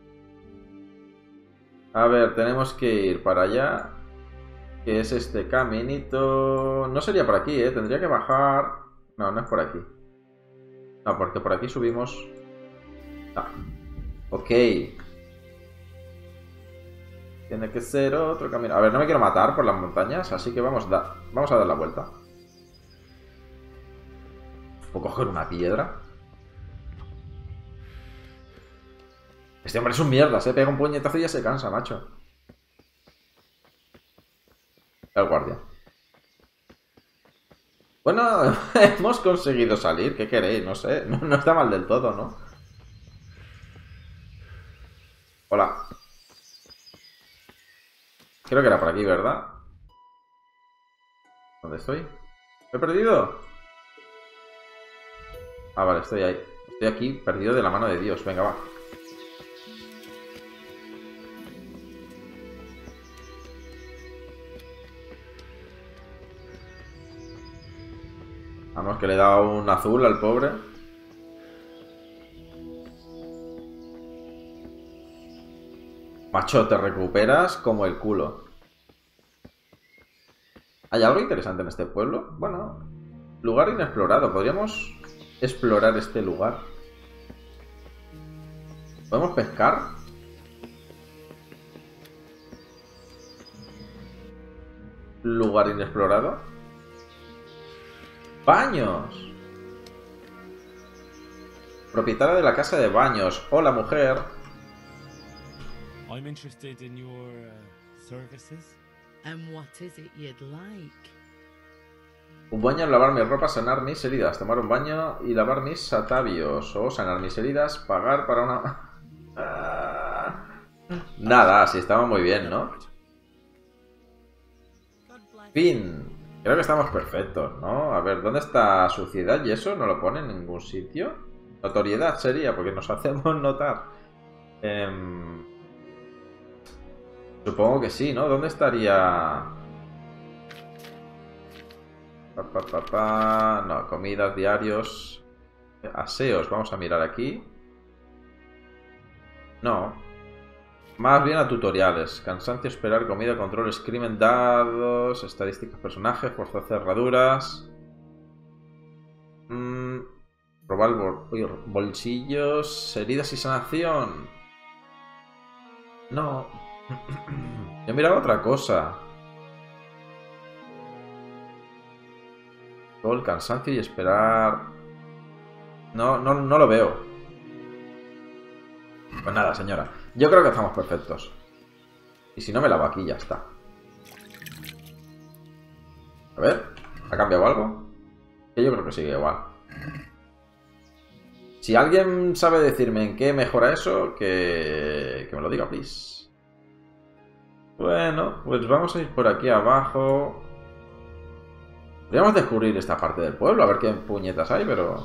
A ver, tenemos que ir para allá. Que es este caminito. No sería por aquí, ¿eh? Tendría que bajar. No, no es por aquí. No, porque por aquí subimos. No. Ok. Tiene que ser otro camino. A ver, no me quiero matar por las montañas, así que vamos, da vamos a dar la vuelta. ¿Puedo coger una piedra? Este hombre es un mierda, se pega un puñetazo y ya se cansa, macho. El guardia. Bueno, hemos conseguido salir. ¿Qué queréis? No sé. No, no está mal del todo, ¿no? Hola. Creo que era por aquí, ¿verdad? ¿Dónde estoy? ¿Me he perdido? Ah, vale, estoy ahí. Estoy aquí, perdido de la mano de Dios. Venga, va. Vamos, que le he dado un azul al pobre. Macho, te recuperas como el culo. ¿Hay algo interesante en este pueblo? Bueno, lugar inexplorado. Podríamos explorar este lugar. ¿Podemos pescar? Lugar inexplorado. Baños. Propietaria de la casa de baños. Hola, mujer. I'm interested in your uh, services. And what is it you'd like? Un baño, lavar mis ropas, sanar mis heridas. Tomar un baño y lavar mis atavios. O sanar mis heridas, pagar para una... Nada, sí, estamos muy bien, ¿no? Fin. Creo que estamos perfectos, ¿no? A ver, ¿dónde está suciedad y eso? ¿No lo pone en ningún sitio? Notoriedad sería, porque nos hacemos notar. Eh... Supongo que sí, ¿no? ¿Dónde estaría...? Pa, pa, pa, pa... No, comidas, diarios... Aseos, vamos a mirar aquí. No. Más bien a tutoriales. Cansancio, esperar, comida, controles, crimen, dados, estadísticas, personajes, fuerza, cerraduras. Mm, robar bol uy, bolsillos, heridas y sanación. No. Yo miraba otra cosa. Todo el cansancio y esperar. No, no, no lo veo. Pues nada, señora. Yo creo que estamos perfectos. Y si no, me lavo aquí y ya está. A ver, ¿ha cambiado algo? Que yo creo que sigue igual. Si alguien sabe decirme en qué mejora eso, que, que me lo diga, please. Bueno, pues vamos a ir por aquí abajo. Podríamos descubrir esta parte del pueblo, a ver qué puñetas hay, pero...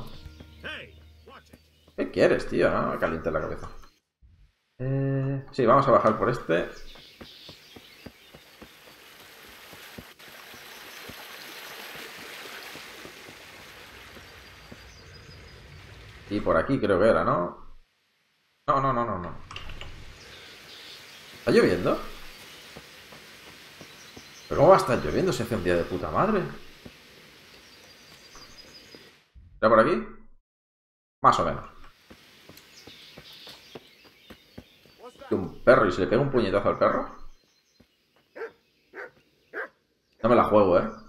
¿Qué quieres, tío? No me calientes la cabeza. Eh... Sí, vamos a bajar por este. Y por aquí creo que era, ¿no? No, no, no, no, no. ¿Está lloviendo? ¿Pero cómo va a estar lloviendo si hace un día de puta madre? ¿Era por aquí? Más o menos. Un perro, ¿y si le pego un puñetazo al perro? No me la juego, ¿eh?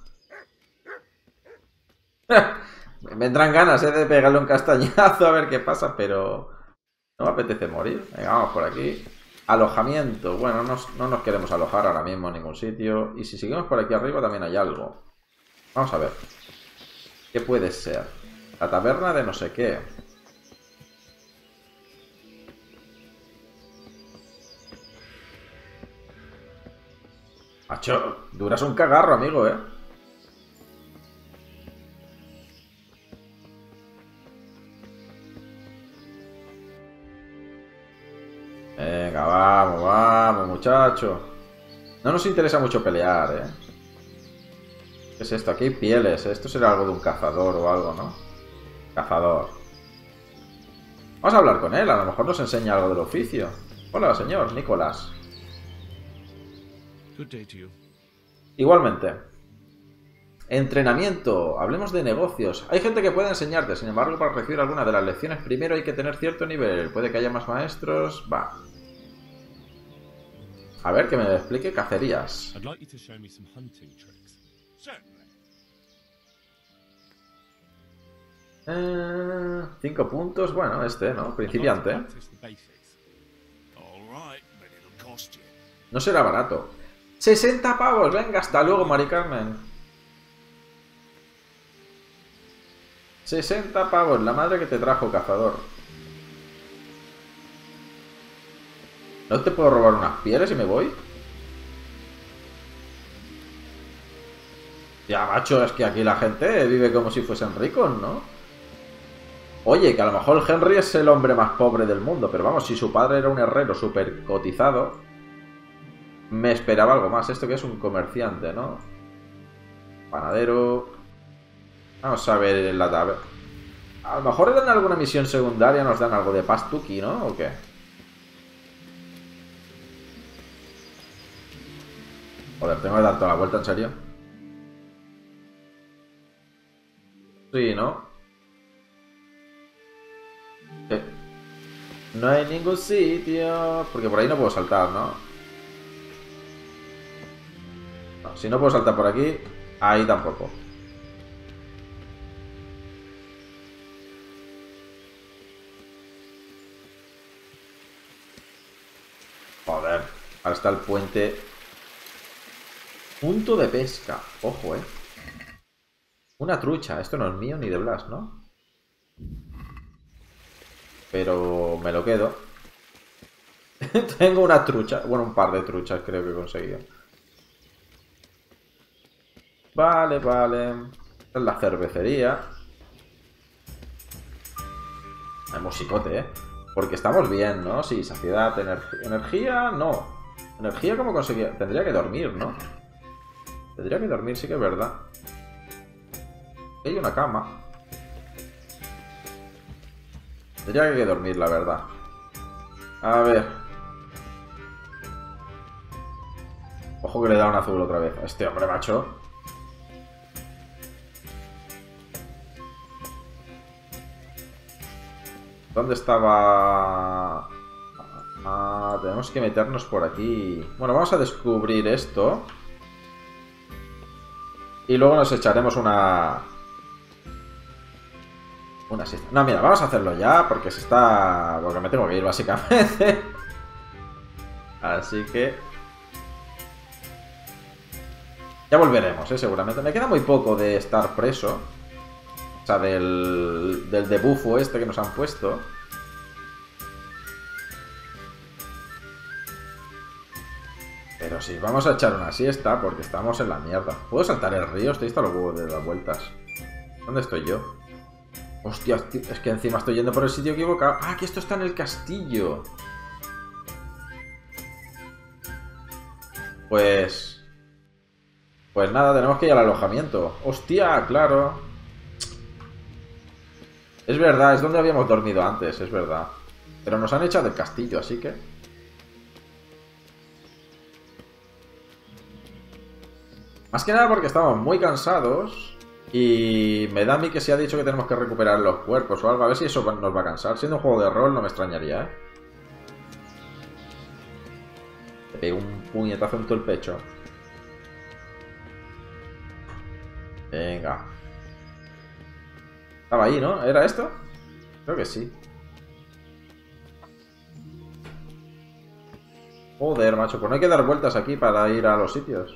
Me entran ganas, ¿eh? De pegarle un castañazo a ver qué pasa, pero... no me apetece morir. Venga, vamos por aquí. Alojamiento. Bueno, no nos, no nos queremos alojar ahora mismo en ningún sitio. Y si seguimos por aquí arriba también hay algo. Vamos a ver. ¿Qué puede ser? La taberna de no sé qué. Macho, duras un cagarro, amigo, ¿eh? Venga, vamos, vamos, muchacho. No nos interesa mucho pelear, ¿eh? ¿Qué es esto? Aquí hay pieles. Esto será algo de un cazador o algo, ¿no? Cazador. Vamos a hablar con él. A lo mejor nos enseña algo del oficio. Hola, señor Nicolás. Good day to you. Igualmente. Entrenamiento. Hablemos de negocios. Hay gente que puede enseñarte. Sin embargo, para recibir alguna de las lecciones, primero hay que tener cierto nivel. Puede que haya más maestros. Va. A ver, que me explique cacerías. I'd like you to show me some hunting tricks. Certainly. Eh, cinco puntos. Bueno, este, ¿no? Principiante. All right, but it'll cost you. No será barato. ¡sesenta pavos! Venga, hasta luego, Mari Carmen. sesenta pavos, la madre que te trajo, cazador. ¿No te puedo robar unas pieles y me voy? Ya, macho, es que aquí la gente vive como si fuesen ricos, ¿no? Oye, que a lo mejor el Henry es el hombre más pobre del mundo, pero vamos, si su padre era un herrero súper cotizado, me esperaba algo más. Esto que es un comerciante, ¿no? Panadero. Vamos a ver en la tabla. A lo mejor en alguna misión secundaria nos dan algo de pastuki, ¿no? ¿O qué? Joder, tengo que dar toda la vuelta, ¿en serio? Sí, ¿no? ¿Qué? No hay ningún sitio... Porque por ahí no puedo saltar, ¿no? No, si no puedo saltar por aquí, ahí tampoco. Joder, ahora está el puente. Punto de pesca. Ojo, eh. Una trucha. Esto no es mío ni de Blas, ¿no? Pero me lo quedo. Tengo una trucha. Bueno, un par de truchas creo que he conseguido. Vale, vale. Esta es la cervecería. Hay musicote, ¿eh? Porque estamos bien, ¿no? Sí, saciedad, energía... Energía, no. Energía, ¿cómo conseguía? Tendría que dormir, ¿no? Tendría que dormir, sí que es verdad. Hay una cama. Tendría que dormir, la verdad. A ver. Ojo que le da un azul otra vez a este hombre, macho. ¿Dónde estaba? Ah, tenemos que meternos por aquí. Bueno, vamos a descubrir esto. Y luego nos echaremos una... Una siesta. No, mira, vamos a hacerlo ya porque se está... Porque me tengo que ir, básicamente. Así que... Ya volveremos, ¿eh? Seguramente. Me queda muy poco de estar preso. O sea, del... Del debuffo este que nos han puesto. Pero sí, vamos a echar una siesta porque estamos en la mierda. ¿Puedo saltar el río? Estoy hasta los huevos de las vueltas. ¿Dónde estoy yo? Hostia, es que encima estoy yendo por el sitio equivocado. Ah, que esto está en el castillo. Pues... Pues nada, tenemos que ir al alojamiento. Hostia, claro. Es verdad, es donde habíamos dormido antes, es verdad. Pero nos han echado del castillo, así que... Más que nada porque estamos muy cansados y me da a mí que se ha dicho que tenemos que recuperar los cuerpos o algo. A ver si eso nos va a cansar. Siendo un juego de rol no me extrañaría, ¿eh? puñetazo en todo el pecho. Venga. Estaba ahí, ¿no? ¿Era esto? Creo que sí. Joder, macho, pues no hay que dar vueltas aquí para ir a los sitios.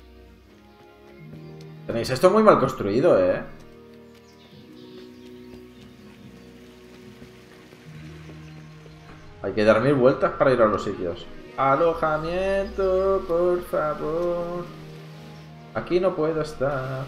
Tenéis esto muy mal construido, ¿eh? Hay que dar mil vueltas para ir a los sitios. Alojamiento, por favor. Aquí no puedo estar.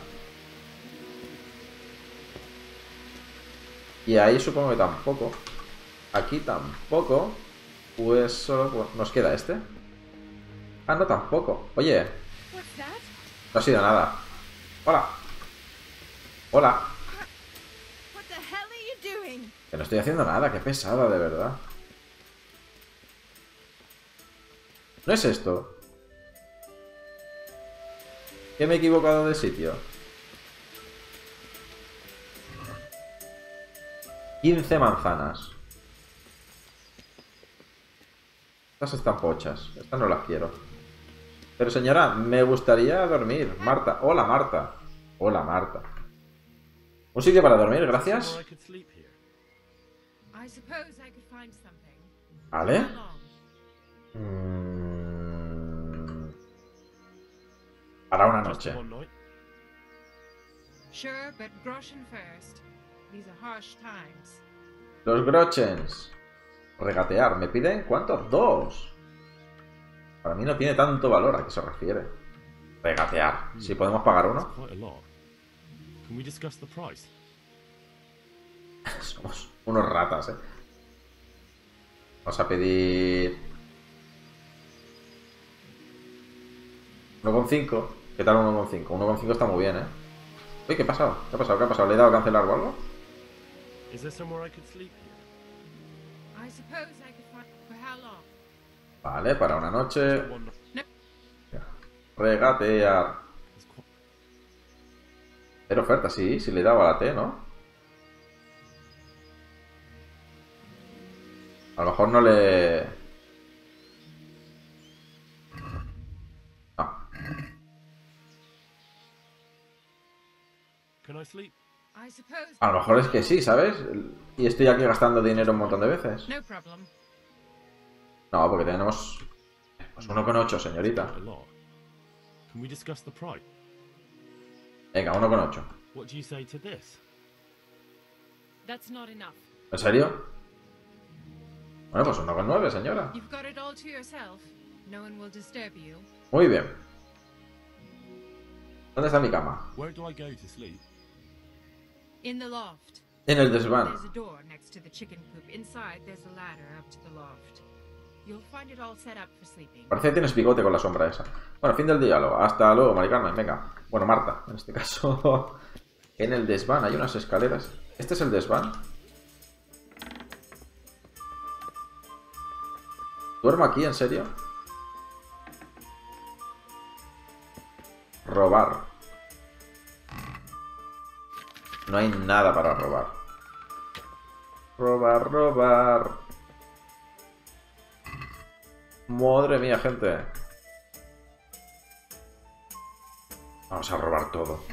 Y ahí supongo que tampoco. Aquí tampoco. Pues solo pues, nos queda este. Ah, no, tampoco. Oye. No ha sido nada. Hola. Hola. Que no estoy haciendo nada. Qué pesada, de verdad. ¿No es esto? ¿Que me he equivocado de sitio? quince manzanas. Estas están pochas. Estas no las quiero. Pero señora, me gustaría dormir. Marta. Hola, Marta. Hola, Marta. Un sitio para dormir, gracias. Vale. Mm... Para una noche. Los grochens. Regatear. ¿Me piden cuántos? Dos. Para mí no tiene tanto valor. ¿A qué se refiere? Regatear. Si podemos pagar uno. Somos unos ratas, eh. Vamos a pedir uno coma cinco. ¿Qué tal uno coma cinco? uno coma cinco está muy bien, eh. Uy, ¿qué ha pasado? ¿Qué ha pasado? ¿Qué ha pasado? ¿Le he dado a cancelar o algo? Vale, para una noche. Regatear. Era oferta, sí, sí le he dado a la T, ¿no? A lo mejor no le... No. A lo mejor es que sí, ¿sabes? Y estoy aquí gastando dinero un montón de veces. No, porque tenemos... Pues uno coma ocho, señorita. Venga, uno coma ocho. ¿En serio? Bueno, pues uno coma nueve, señora. Muy bien. ¿Dónde está mi cama? En el desván. Parece que tienes bigote con la sombra esa. Bueno, fin del diálogo. Hasta luego, Mari Carmen. Venga. Bueno, Marta, en este caso. En el desván hay unas escaleras. ¿Este es el desván? ¿Duermo aquí, en serio? Robar. No hay nada para robar. Robar, robar. Madre mía, gente. Vamos a robar todo.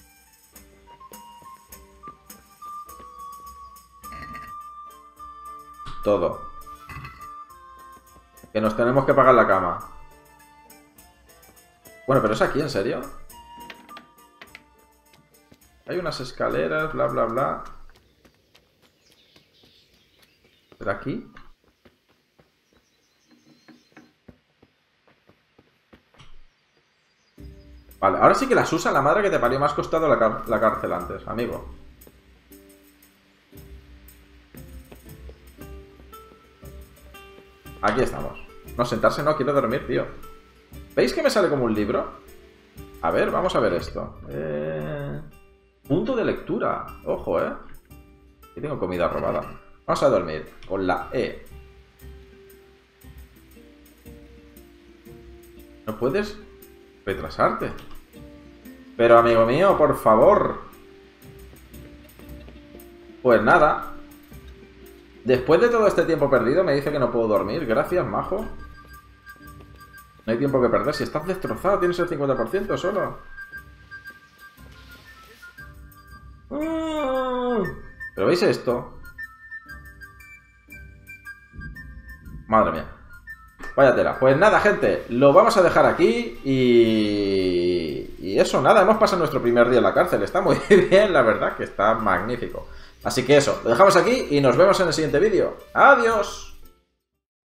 Todo. Que nos tenemos que pagar la cama. Bueno, pero es aquí, ¿en serio? Hay unas escaleras, bla, bla, bla. ¿Pero aquí? Vale, ahora sí que las usa la madre que te parió. Me has costado la, car la cárcel antes, amigo. Aquí estamos. No, sentarse no, quiero dormir, tío. ¿Veis que me sale como un libro? A ver, vamos a ver esto. Eh... Punto de lectura. Ojo, eh. Aquí tengo comida robada. Vamos a dormir con la E. No puedes retrasarte. Pero, amigo mío, por favor. Pues nada. Después de todo este tiempo perdido me dice que no puedo dormir. Gracias, majo. No hay tiempo que perder. Si estás destrozado, tienes el cincuenta por ciento solo. ¿Pero veis esto? Madre mía. Vaya tela. Pues nada, gente. Lo vamos a dejar aquí. Y... Y eso, nada. Hemos pasado nuestro primer día en la cárcel. Está muy bien, la verdad, que está magnífico. Así que eso. Lo dejamos aquí y nos vemos en el siguiente vídeo. ¡Adiós!